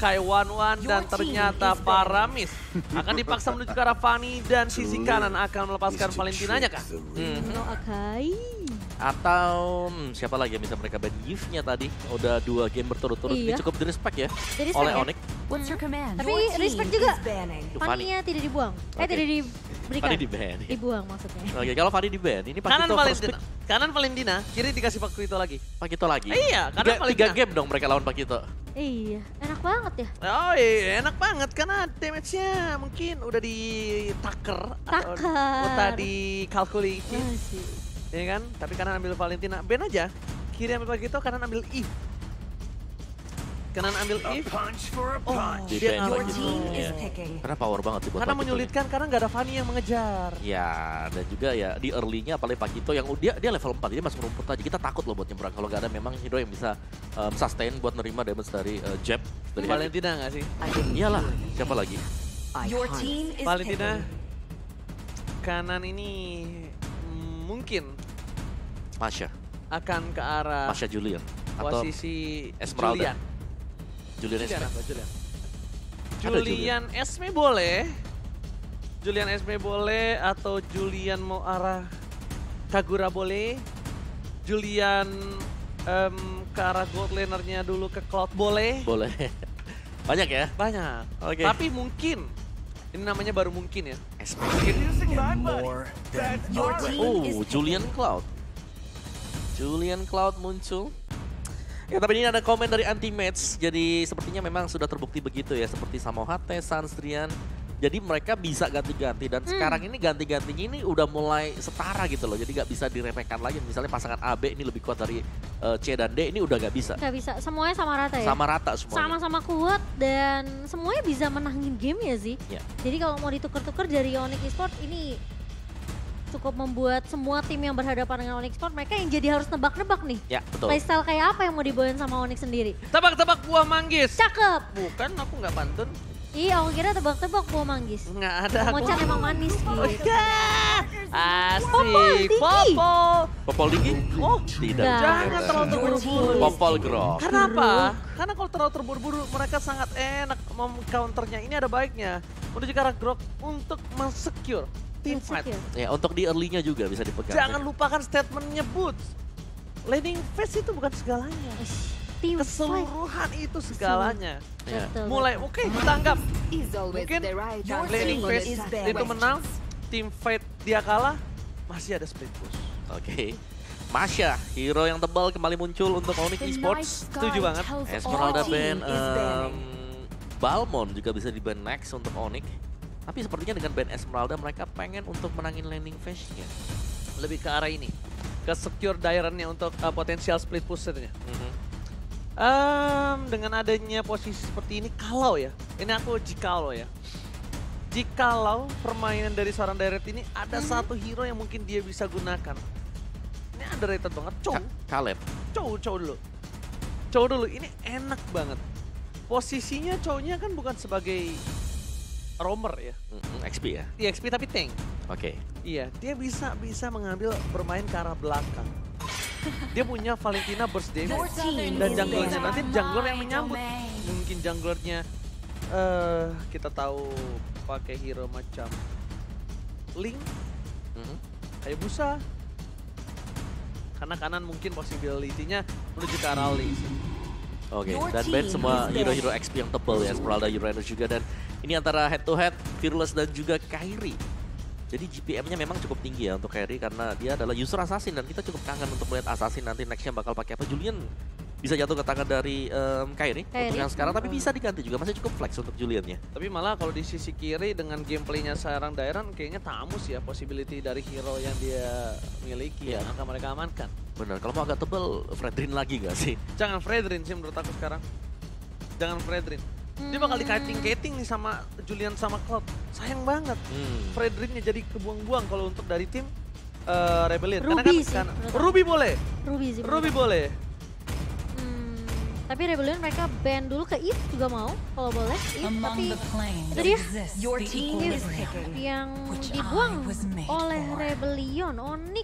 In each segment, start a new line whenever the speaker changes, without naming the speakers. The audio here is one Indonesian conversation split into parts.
Kai11 dan ternyata Paramis akan dipaksa menuju ke arah Fanny dan sisi kanan akan melepaskan Valentinanya kah?
Akai.
Atau siapa lagi yang bisa mereka ban? Yves-nya tadi udah 2 game berturut-turut. Ini cukup di-respect ya oleh Onyx.
Tapi respect juga. Fanny-nya tidak dibuang. Tidak diberikan.
Fanny di-ban.
Dibuang maksudnya.
Oke, kalau Fanny di-ban, ini
Kanan
Pakito first
Valentina.
pick.
Kanan Valentina, kiri dikasih Pakito lagi.
Pakito lagi.
Iya, kanan Valentina.
3 game dong mereka lawan Pakito.
Iya, enak banget ya.
Oh iya, enak banget karena damage-nya mungkin udah ditaker. Atau udah dikalkulasi. Ya kan? Tapi kanan ambil Valentina, ban aja. Kiri ambil Pakito, kanan ambil Eve. Kanan ambil Eve. Oh, dia
Di-ban
ngambil.
Pakito. Karena power banget sih buat
Karena
Pakito
menyulitkan karena nggak ada Fanny yang mengejar.
Ya, dan juga ya di early-nya apalagi Pakito yang dia level 4, dia masuk rumput aja. Kita takut loh buat nyebrang kalau nggak ada memang hero yang bisa sustain buat nerima damage dari jab. Dari
Valentina nggak sih?
Iyalah, siapa lagi?
Valentina. Kanan ini mungkin
Masha.
akan ke arah
Masha Julian. Atau
posisi
Esmeralda.
Julian.
Julian Esme.
Julian.
Ada
Julian Esme boleh. Julian Esme boleh atau Julian mau arah Kagura boleh. Julian ke arah gold laner-nya dulu ke Cloud boleh.
Boleh. Banyak ya?
Banyak.
Oke.
Tapi mungkin ini namanya baru mungkin ya.
Esme. Julian Cloud. Julian Cloud muncul. Ya, tapi ini ada komen dari anti-match. Jadi sepertinya memang sudah terbukti begitu ya. Seperti Samohate, Sanstrian. Jadi mereka bisa ganti-ganti. Dan sekarang ini ganti-gantinya ini udah mulai setara gitu loh. Jadi nggak bisa diremehkan lagi. Misalnya pasangan AB ini lebih kuat dari C dan D. Ini udah nggak bisa.
Nggak bisa, semuanya sama rata ya?
Sama rata semuanya.
Sama-sama kuat dan semuanya bisa menangin game ya sih.
Ya.
Jadi kalau mau ditukar-tukar dari Onyx Esports ini cukup membuat semua tim yang berhadapan dengan Onyx Esports mereka yang jadi harus nebak-nebak nih.
Ya, betul.
Playstyle kayak apa yang mau dibawain sama Onyx sendiri.
Tebak-tebak buah manggis.
Cakep!
Bukan, aku nggak pantun.
Iya, aku kira tebak-tebak buah manggis.
Nggak ada.
Mocan emang manis gitu.
Asik.
Popol tinggi.
Popol.
Popol tinggi?
Oh,
Tidak.
jangan terlalu terburu-buru.
Popol grok.
Karena apa? Karena kalau terlalu terburu-buru mereka sangat enak counternya. Ini ada baiknya menuju ke arah grok untuk men-secure team fight.
Ya, untuk di early-nya juga bisa dipegang.
Jangan lupakan statementnya Boots. Laning phase itu bukan segalanya.
Team fight.
Keseluruhan itu segalanya.
Ya.
Betul.
Mulai oke, kita anggap mungkin laning phase itu menang, team fight dia kalah, masih ada split push.
Oke. Masha, hero yang tebal kembali muncul untuk Onyx Esports.
Setuju banget.
Esmeralda ban, Balmond juga bisa di ban next untuk Onyx. Tapi sepertinya dengan ban Esmeralda mereka pengen untuk menangin landing phase-nya.
Lebih ke arah ini, ke secure Dairen-nya untuk potensial split push setnya. Dengan adanya posisi seperti ini, kalau ya, ini aku jikalau ya. Jikalau permainan dari seorang Direct ini ada satu hero yang mungkin dia bisa gunakan. Ini underrated banget,
Caleb.
Chow dulu. Chow dulu, ini enak banget. Posisinya Chow-nya kan bukan sebagai roamer ya.
XP ya?
Iya, XP tapi tank.
Oke.
Iya, dia bisa mengambil bermain ke arah belakang. Dia punya Valentina burst damage dan junglernya nanti jungler yang menyambut. Mungkin junglernya kita tahu pakai hero macam Link, Hayabusa. Karena kanan mungkin possibility-nya menuju ke arah Link.
Oke, dan ban semua hero-hero XP yang tebal ya, Esmeralda, Uranus juga, dan ini antara head to head, Fearless dan juga Kairi. Jadi GPM-nya memang cukup tinggi ya untuk Kairi karena dia adalah user assassin dan kita cukup kangen untuk melihat assassin nanti nextnya bakal pakai apa. Julian bisa jatuh ke tangan dari Kairi untuk yang sekarang, tapi bisa diganti juga, masih cukup flex untuk Julian-nya.
Tapi malah kalau di sisi kiri dengan gameplaynya seorang Dairen kayaknya tamus ya possibility dari hero yang dia miliki yang akan mereka amankan.
Bener, kalau mau agak tebel, Fredrin lagi gak sih?
Jangan Fredrin sih menurut aku sekarang. Jangan Fredrin. Dia bakal dikating-kating nih sama Julian sama Cloud. Sayang banget. Fredrinnya jadi kebuang-buang kalau untuk dari tim Rebellion.
Ruby
Karena
sih.
Ruby boleh.
Ruby sih.
Ruby boleh.
Tapi Rebellion mereka ban dulu ke Eve juga mau kalau boleh. Eve, tapi itu dia Eve yang dibuang oleh Rebellion. Onyx.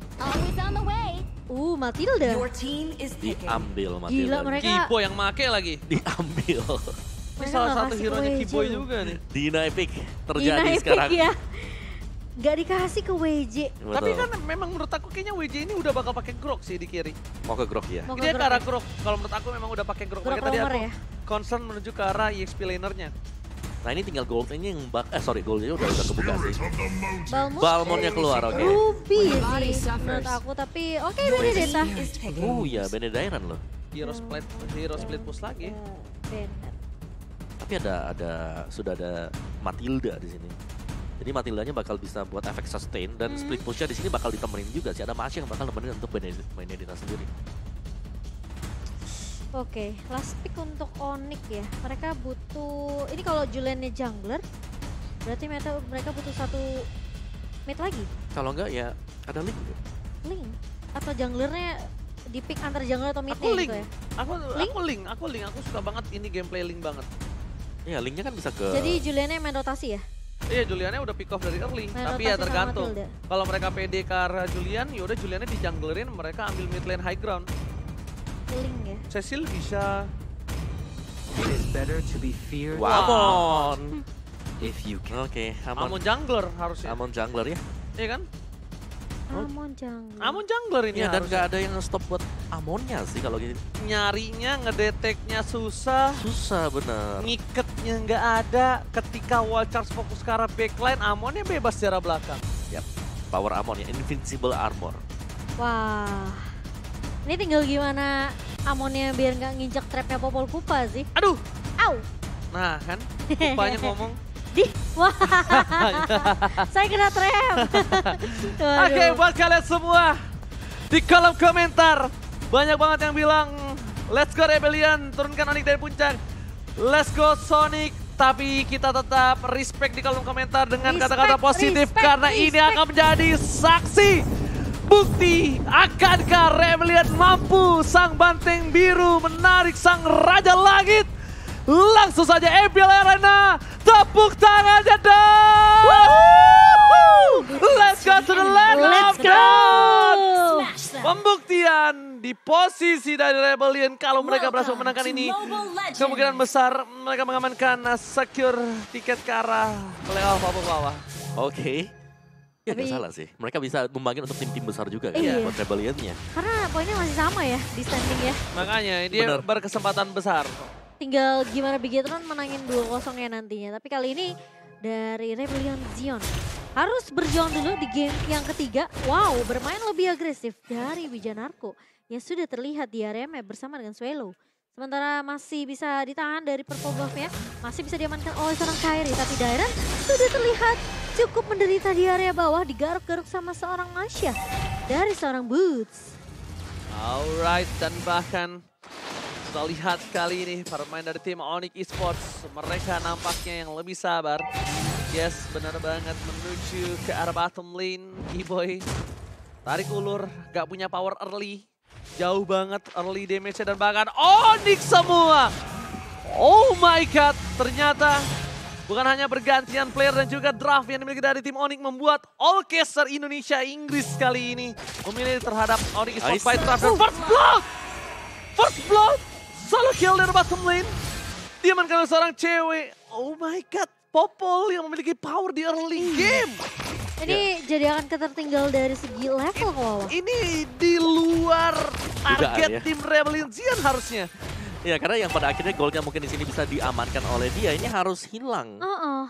Matilda.
Diambil Matilda.
Gila mereka.
Kipo yang make lagi.
Diambil.
Ini salah satu hero-nya Kiboy juga nih.
Dina Epic terjadi
Dina Epic
sekarang.
ya. Gak dikasih ke WJ.
Betul.
Tapi kan memang menurut aku kayaknya WJ ini udah bakal pakai Grok sih di kiri.
Mau ke Grok ya?
Mau ke
Dia ke
Grok
arah
ya?
Grok. Kalau menurut aku memang udah pakai Grok.
Grok
Makanya tadi
roamer
aku
ya?
concern menuju ke arah EXP lanernya.
Nah ini tinggal goldnya yang goldnya udah kebuka sih.
Balmond?
Balmonnya keluar, oke.
Ruby sih menurut aku, tapi oke Benedetta.
Oh iya, Benedairan loh.
Hero split push lagi.
Bennett.
Tapi sudah ada Matilda di sini. Jadi Matildanya bakal bisa buat efek sustain dan split pushnya di sini bakal ditemenin juga sih. Ada Masya yang bakal nemenin untuk Benedetta sendiri.
Oke, last pick untuk Onyx ya. Mereka butuh, ini kalau Juliannya jungler, berarti mereka butuh satu mid lagi.
Kalau enggak ya ada Link.
Link atau junglernya di pick antar jungler atau midnya
Aku Link.
gitu ya.
Aku Link. Aku suka banget ini gameplay Link banget.
Iya, Linknya kan bisa ke...
Jadi Juliannya main rotasi ya?
Iya, Juliannya udah pick off dari early.
Main
Tapi ya
rotasi sama
tergantung.
Matilda.
Kalau mereka pede ke arah Julian, yaudah Juliannya di junglerin, mereka ambil mid lane high ground.
Link ya.
Cecil bisa...
It is better to be feared
Amon.
if you can.
Oke,
Amon jungler harusnya.
Amon jungler ya.
Iya kan?
Amon jungler.
Amon jungler ini
Iya, dan
harusnya.
nggak ada yang stop buat Amonnya sih kalau gitu.
Nyarinya, ngedeteknya susah.
Susah bener.
Ngiketnya nggak ada. Ketika wall charge fokus ke arah backline, Amonnya bebas secara belakang.
Yap, power Amon ya, invincible armor.
Wah. Ini tinggal gimana Amonnya biar nggak nginjek trapnya Popol Pupa sih.
Aduh!
Au!
Nah kan, Pupanya ngomong.
Wah, saya kena trap.
Oke, buat kalian semua di kolom komentar banyak banget yang bilang let's go Rebellion, turunkan Onyx dari puncak. Let's go Sonic. Tapi kita tetap respect di kolom komentar dengan kata-kata positif karena ini akan menjadi saksi bukti akankah Rebellion mampu sang banteng biru menarik sang Raja Langit. Langsung saja MPL Arena, tepuk tangannya dong! Let's go to the land of God! Pembuktian di posisi dari Rebellion kalau mereka berhasil menangkan ini, kemungkinan besar mereka mengamankan secure tiket ke arah playoff bawah.
Oke. Ya
Tapi-
nggak salah sih. Mereka bisa membagikan untuk tim-tim besar juga kan
Iya.
buat Rebellionnya.
Karena poinnya masih sama ya di standing ya.
Makanya dia
Bener.
berkesempatan besar.
Tinggal gimana Bigetron menangin 2-0 ya nantinya. Tapi kali ini dari Rebellion Zion harus berjuang dulu di game yang ketiga. Wow, bermain lebih agresif dari Wijanarko yang sudah terlihat di area map bersama dengan Swelo. Sementara masih bisa ditahan dari purple buff-nya, masih bisa diamankan oleh seorang Kairi. Tapi Dairon sudah terlihat cukup menderita di area bawah, digaruk-garuk sama seorang Masya dari seorang Boots.
Alright, dan bahkan kita lihat kali ini para pemain dari tim Onyx Esports, mereka nampaknya yang lebih sabar. Yes, benar banget menuju ke arah bottom lane. Kiboy tarik ulur, gak punya power early. Jauh banget early damage-nya dan bahkan Onyx semua. Oh my god, ternyata bukan hanya bergantian player dan juga draft yang dimiliki dari tim Onyx membuat Allcaster Indonesia Inggris kali ini memilih terhadap Onyx Esports by draft. Dan first blood! First blood! Solo kill dari bottom lane. Diamankan oleh seorang cewek. Oh my god, Popol yang memiliki power di early game.
Ini jadi akan ketertinggal dari segi level Wawa.
Ini di luar target
ya.
tim Rebellion Zion harusnya.
Ya karena yang pada akhirnya goldnya mungkin di sini bisa diamankan oleh dia. Ini harus hilang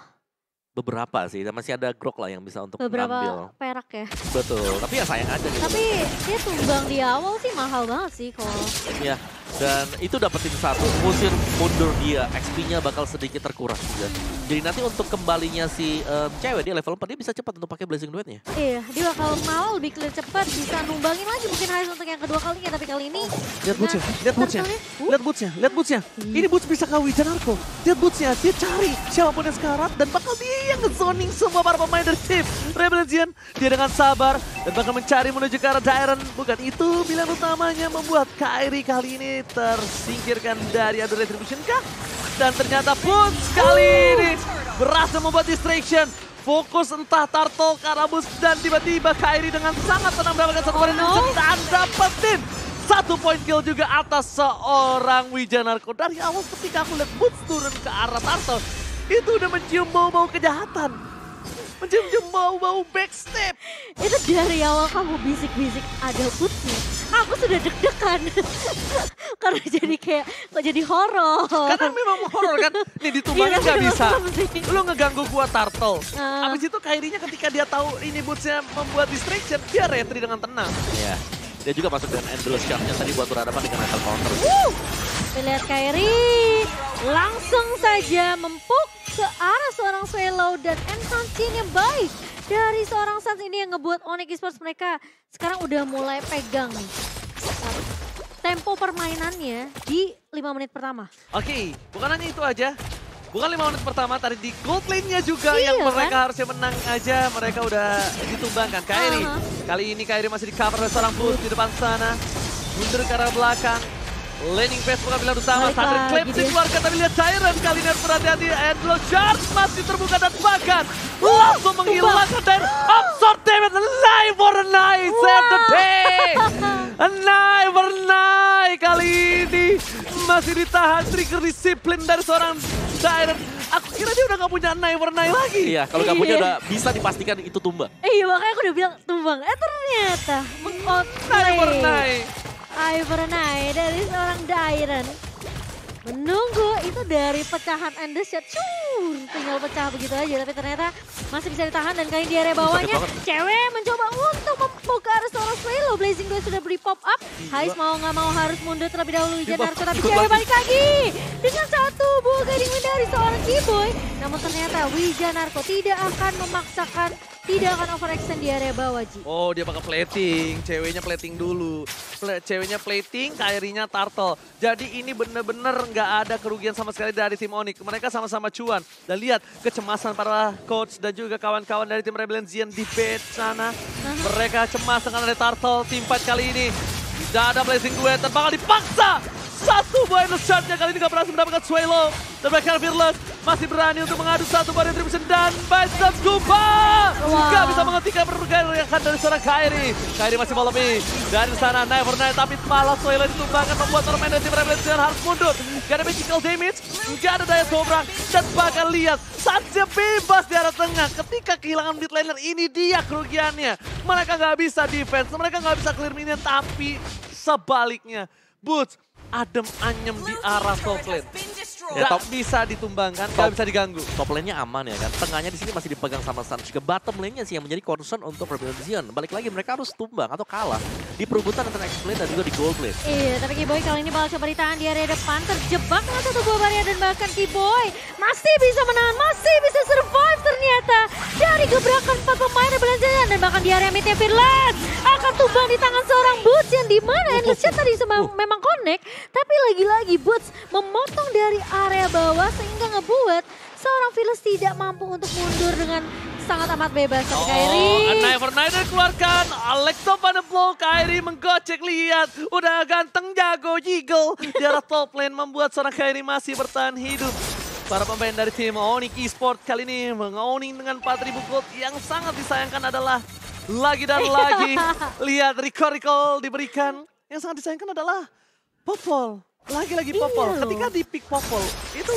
beberapa sih. Dan masih ada Grok lah yang bisa untuk
Beberapa
mengambil.
perak ya.
Betul. Tapi ya sayang aja gitu.
Tapi dia tumbang di awal sih mahal banget sih kalau.
Ya, dan itu dapetin satu, musir mundur dia, XP-nya bakal sedikit terkuras juga. Jadi nanti untuk kembalinya si cewek dia level 4 dia bisa cepat untuk pakai Blazing Duet-nya.
Iya, dia bakal mau lebih clear cepat, bisa numbangin lagi mungkin Hais untuk yang kedua kalinya. Tapi kali ini
Lihat bootsnya, lihat bootsnya,
turtle-nya,
lihat bootsnya, lihat bootsnya. Ini boots bisa ke Wijanarko. Lihat bootsnya, dia cari siapapun yang sekarat dan bakal dia yang nge-zoning semua para pemain dari tim Rebellion Zion. Dia dengan sabar dan bakal mencari menuju ke arah Dairon. Bukan itu pilihan utamanya membuat Kairi kali ini tersingkirkan dari Adu Retribution kah? Dan ternyata Boots kali ini berhasil membuat distraction. Fokus entah Turtle, Karabus dan tiba-tiba Kairi dengan sangat tenang mendapatkan satu warning dan dapetin 1 point kill juga atas seorang Wijanarko. Dari awal ketika aku lihat Boots turun ke arah Turtle, itu udah mencium bau-bau kejahatan. Mencium bau-bau backstep.
Itu dari awal kamu bisik-bisik ada Boots-nya. Aku sudah deg-degan. Karena jadi kayak, kok jadi horor.
Karena memang horor kan. Nih ditumbangin nggak bisa. Lu ngeganggu gua Turtle. Abis itu Kairinya ketika dia tahu ini Boots-nya membuat distraction, dia retry dengan tenang.
Iya. Dia juga masuk dengan Endless Shot-nya tadi buat berhadapan dengan Metal Counter.
Lihat Kairi langsung saja mempuk ke arah seorang Swallow dan enhancing yang baik dari seorang Suns ini yang ngebuat Onyx Esports mereka sekarang udah mulai pegang nih tempo permainannya di 5 menit pertama.
Oke, bukan hanya itu aja. Bukan 5 menit pertama, tadi di gold lane-nya juga
Iya,
yang mereka
kan?
harusnya menang aja. Mereka udah ditumbangkan. Kairi, kali ini Kairi masih di cover oleh seorang Boots di depan sana. Mundur ke arah belakang. Laning phase pengambilan utama.
Balik
Thunder
lagi
Clap
dia.
dikeluarkan, tapi lihat Tyrant kali ini harus berhati-hati. Endless Shard masih terbuka dan bahkan langsung menghilangkan dan absorb damage. Alive for a night, save the day. Alive for a night kali ini masih ditahan trigger disiplin dari seorang Tyrant. Aku kira dia udah gak punya Night for a night lagi.
Iya, kalau nggak punya
Iya.
udah bisa dipastikan itu tumbang.
Iya makanya aku udah bilang tumbang. Ternyata
Night for a
meng-outplay
night.
Ivernai dari seorang Dairen. Menunggu itu dari pecahan Endless Shot. Tinggal pecah begitu aja. Tapi ternyata masih bisa ditahan. Dan kali di area bawahnya cewek mencoba untuk mempuk ke arah seorang Swallow. Blazing Duel sudah beri pop up. Hais mau nggak mau harus mundur terlebih dahulu. Wijanarko tapi cewek balik lagi. Dengan satu buah guiding wind dari seorang Keyboy. Namun ternyata Wijanarko tidak akan memaksakan. Tidak akan overextend di area bawah, Ji.
Oh, dia bakal plating. Ceweknya plating dulu. Ceweknya plating, Kairinya Turtle. Jadi ini bener-bener nggak ada kerugian sama sekali dari tim Onyx. Mereka sama-sama cuan. Dan lihat kecemasan para coach dan juga kawan-kawan dari tim Rebellion Zion di bed sana. Mereka cemas dengan ada Turtle. Team fight kali ini. Tidak ada Blazing Duet dan bakal dipaksa. Satu buah Endless Shard-nya kali ini gak berhasil mendapatkan Swallow. Dan mereka Fearless masih berani untuk mengadu satu buah retribution dan Bicep Scuba. Gak bisa menghentikan pergerakan dari seorang Kairi. Kairi masih mau lebih. Dari sana Night for Night tapi malah Swallow ditumbangkan membuat pemain dari tim Rebellion harus mundur. Gak ada magical damage, gak ada daya dobrak. Dan bahkan lihat Sansnya bebas di arah tengah. Ketika kehilangan mid laner ini dia kerugiannya. Mereka gak bisa defense, mereka gak bisa clear minion tapi sebaliknya. Boots adem anyem di arah top lane. Gak bisa ditumbangkan, gak bisa diganggu.
Top lane-nya aman ya kan. Tengahnya di sini masih dipegang sama Suns. Juga bottom lane-nya sih yang menjadi concern untuk Rebellion Zion. Balik lagi mereka harus tumbang atau kalah di perebutan antara X-Lane dan juga di Gold Lane.
Iya, tapi Keyboy kali ini bakal coba ditahan di area depan. Terjebak dengan satu buah barrier dan bahkan Keyboy masih bisa menahan, masih bisa survive ternyata. Dari gebrakan 4 pemain Rebellion Zion dan bahkan di area midnya Fearless akan tumbang di tangan seorang Boots yang dimana Endless Shot tadi memang connect. Tapi lagi-lagi Boots memotong dari area bawah sehingga ngebuat seorang Fearless tidak mampu untuk mundur dengan sangat amat bebas. Tapi Kairi.
Night for Night dikeluarkan. Alexo pada blow. Kairi menggocek, lihat. Udah ganteng jago jiggle. Di arah top lane membuat seorang Kairi masih bertahan hidup. Para pemain dari tim Onyx Esports kali ini meng-owning dengan 4.000 gold. Yang sangat disayangkan adalah lagi dan lagi. Lihat recall diberikan. Yang sangat disayangkan adalah Popol. Lagi-lagi Popol.
Iya.
Ketika di pick Popol itu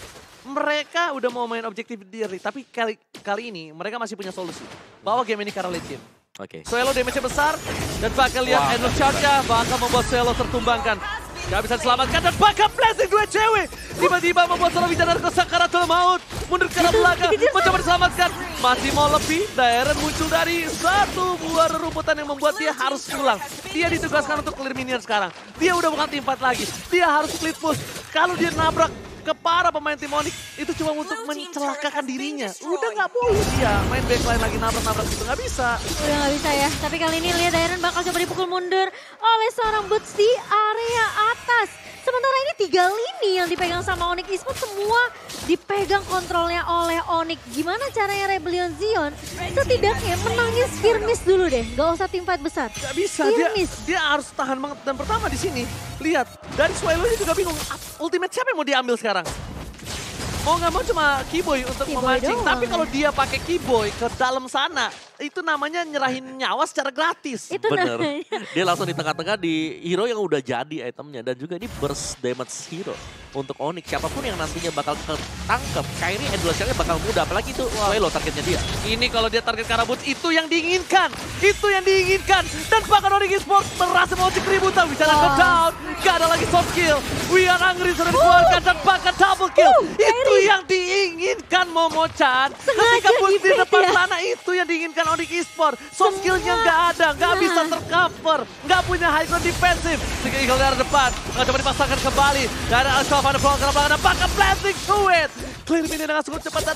mereka udah mau main objektif diri. Tapi kali ini mereka masih punya solusi. Bawa game ini ke arah late game.
Oke.
Swallow damage-nya besar. Dan bakal lihat Endless Charge-nya bakal membuat Swallow tertumbangkan. Gak bisa diselamatkan dan bakal blessing dua cewek. Tiba-tiba membuat seorang Wijanarko Sakaratul Maut. Mundur ke arah belakang, mencoba diselamatkan. Masih mau lebih, Dairen muncul dari satu buah rerumputan yang membuat dia harus pulang. Dia ditugaskan untuk clear minion sekarang. Dia udah bukan tim 4 lagi. Dia harus split push. Kalau dia nabrak ke para pemain tim Onyx, itu cuma untuk mencelakakan dirinya. Udah gak boleh dia main backline lagi nabrak-nabrak gitu, gak bisa.
Udah gak bisa ya, tapi kali ini lihat Dairen bakal coba dipukul mundur oleh seorang Boots di area atas. Sementara ini 3 lini yang dipegang sama Onyx Esports semua dipegang kontrolnya oleh Onyx. Gimana caranya Rebellion Zion setidaknya menangin skirmish dulu deh, gak usah tim fight besar.
Gak bisa, dia harus tahan banget. Dan pertama di sini, lihat dari Swallow-nya juga bingung. Ultimate siapa yang mau diambil sekarang? Mau nggak mau cuma Keyboy untuk
Keyboy
memancing.
doang.
Tapi kalau dia pakai Keyboy ke dalam sana, itu namanya nyerahin nyawa secara gratis.
Itu
Bener.
namanya.
Dia langsung di tengah-tengah di hero yang udah jadi itemnya. Dan juga ini burst damage hero untuk Onyx. Siapapun yang nantinya bakal ketangkep, Kairi endurance-nya bakal mudah. Apalagi itu Swelo targetnya dia.
Ini kalau dia target Karabut itu yang diinginkan. Itu yang diinginkan. Dan bahkan Onyx Esports berhasil mengocok keributan. Bicara go down. Gak ada lagi soft kill. We are angry sudah dikeluarkan dan bahkan double kill. Itu yang diinginkan Momo-chan. Ketika boost di depan sana itu yang diinginkan Onyx Esports. Soft skillnya nggak ada. Nggak bisa tercover. Nggak punya high ground defensif. Sehingga Eagle dari depan. Nggak coba dipasangkan kembali. Dan Alshaf ada peluang ke belakang. Dan bahkan blasting to it. Clear ini dengan cukup cepat dan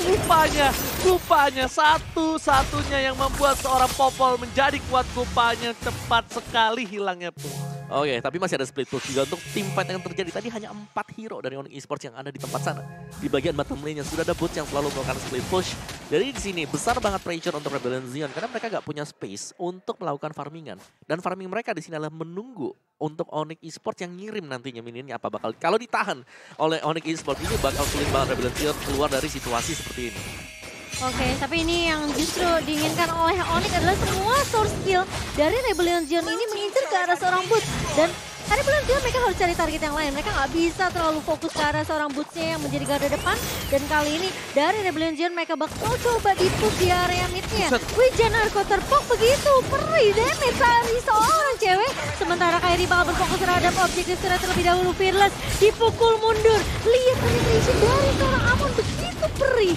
kupanya satu-satunya yang membuat seorang Popol menjadi kuat. Kupanya cepat sekali hilangnya pun.
Oke, tapi masih ada split push juga untuk tim fight yang terjadi. Tadi hanya 4 hero dari Onyx Esports yang ada di tempat sana. Di bagian bottom lane-nya sudah ada Boots yang selalu melakukan split push. Jadi di sini besar banget pressure untuk Rebellion Zion karena mereka gak punya space untuk melakukan farmingan. Dan farming mereka di sini adalah menunggu untuk Onyx Esports yang ngirim nantinya minionnya apa bakal. Kalau ditahan oleh Onyx Esports ini bakal sulit banget Rebellion Zion keluar dari situasi seperti ini.
Oke, tapi ini yang justru diinginkan oleh Onyx adalah semua source skill dari Rebellion Zion ini mengincar ke arah seorang Boots. Dan Rebellion Zion mereka harus cari target yang lain. Mereka nggak bisa terlalu fokus ke arah seorang Boots-nya yang menjadi garda depan. Dan kali ini dari Rebellion Zion mereka bakal coba di-push di area mid-nya. Wijanarko terpok begitu, perih damage dari seorang cewek. Sementara Kairi bakal berfokus terhadap objektif threat terlebih dahulu. Fearless dipukul mundur. Lihat penetration dari seorang Amon begitu perih.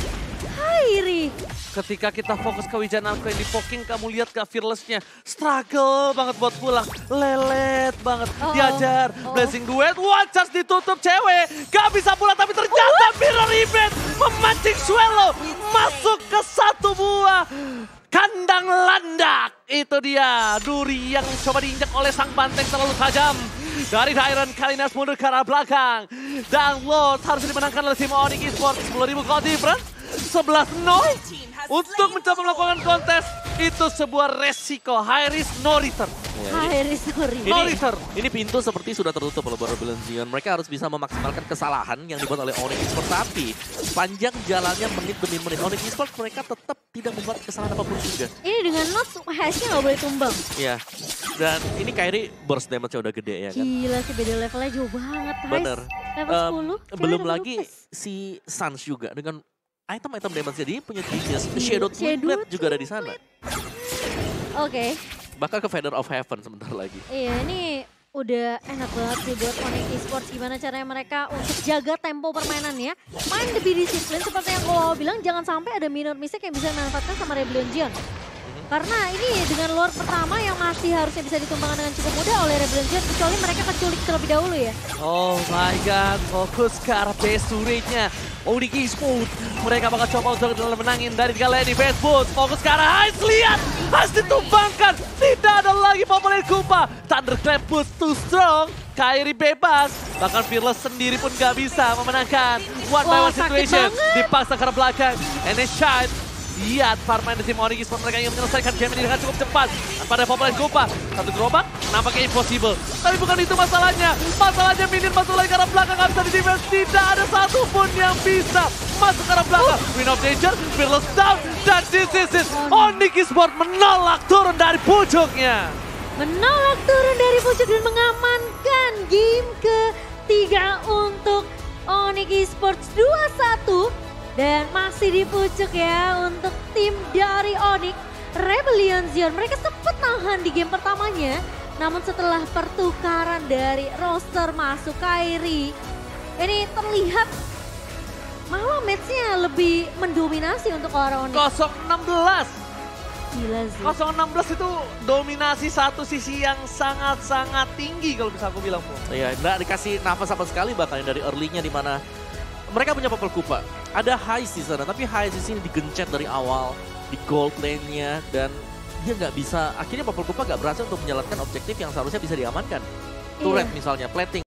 Kairi.
Ketika kita fokus ke Wijanarko yang di poking, kamu lihat gak Fearless-nya. Struggle banget buat pulang. Lelet banget. Diajar. Blessing duet. One charge ditutup cewek. Gak bisa pulang tapi ternyata Mirror Image memancing Swelo. Masuk ke satu buah kandang landak. Itu dia. Duri yang coba diinjak oleh sang banteng terlalu tajam. Dari Dairon, Kalinas mundur ke arah belakang. Dan Lord harus dimenangkan oleh tim Onyx Esports. 10.000 goal difference. 11-0 untuk mencoba melakukan kontes itu sebuah resiko, high risk no return.
High risk no return.
No return.
Ini pintu seperti sudah tertutup oleh Rebellion Zion. Mereka harus bisa memaksimalkan kesalahan yang dibuat oleh Onyx Esports. Tapi panjang jalannya menit demi menit. Onyx Esports mereka tetap tidak membuat kesalahan apapun juga.
Ini dengan notes hashnya nggak boleh tumbang.
Iya. Dan ini Kairi burst damage-nya udah gede ya kan.
Gila sih, beda levelnya jauh banget.
Bener.
Level 10.
Belum lagi si Sans juga dengan item-item damage jadi punya genius. Shadow Twinlet juga ada di sana.
Oke.
Bahkan ke Feather of Heaven sebentar lagi.
Iya, ini udah enak banget sih buat Onyx Esports. Gimana caranya mereka untuk jaga tempo permainannya. Main lebih disiplin seperti yang Kowawa bilang. Jangan sampai ada minor mistake yang bisa dimanfaatkan sama Rebellion Zion. Karena ini dengan lore pertama yang masih harusnya bisa ditumbangkan dengan cukup mudah oleh Rebellion Zion. Kecuali mereka keculik terlebih dahulu ya.
Oh my god, fokus ke arah base turret-nya. Onyx Esports, mereka bakal coba untuk menangin dari kalian di base boost. Fokus ke arah Heinz, lihat! Heinz ditumbangkan, tidak ada lagi Popol Kupa. Thunderclap boost too strong, Kairi bebas. Bahkan Fearless sendiri pun gak bisa memenangkan. One by one situation, dipaksa ke arah belakang. And a shot. Lihat farman dari tim Onyx Esports, mereka ingin menyelesaikan game ini dengan cukup cepat. Pada Popol Kupa, satu gerobak nampaknya impossible. Tapi bukan itu masalahnya. Masalahnya minion masuk lagi ke arah belakang, gak bisa di-defense. Tidak ada satupun yang bisa masuk ke arah belakang. Win of Nature, Fearless down, dan this is it. Onyx Esports menolak turun dari pucuknya.
Menolak turun dari pucuk dan mengamankan game ketiga untuk Onyx Esports 2-1. Dan masih di pucuk ya untuk tim dari Onyx. Rebellion Zion, mereka sempat nahan di game pertamanya. Namun setelah pertukaran dari roster masuk Kairi, ini terlihat malah matchnya lebih mendominasi untuk orang Onyx.
0-16.
Gila sih.
0-16 itu dominasi satu sisi yang sangat-sangat tinggi kalau bisa aku bilang, Po.
Iya, nggak dikasih nafas sama sekali bahkan dari early-nya di mana mereka punya Popol Kupa. Ada Heinz di sana, tapi Heinz di sini digencet dari awal di gold lane-nya dan dia nggak bisa. Akhirnya Popol Kupa nggak berhasil untuk menjalankan objektif yang seharusnya bisa diamankan. Turret misalnya, plating.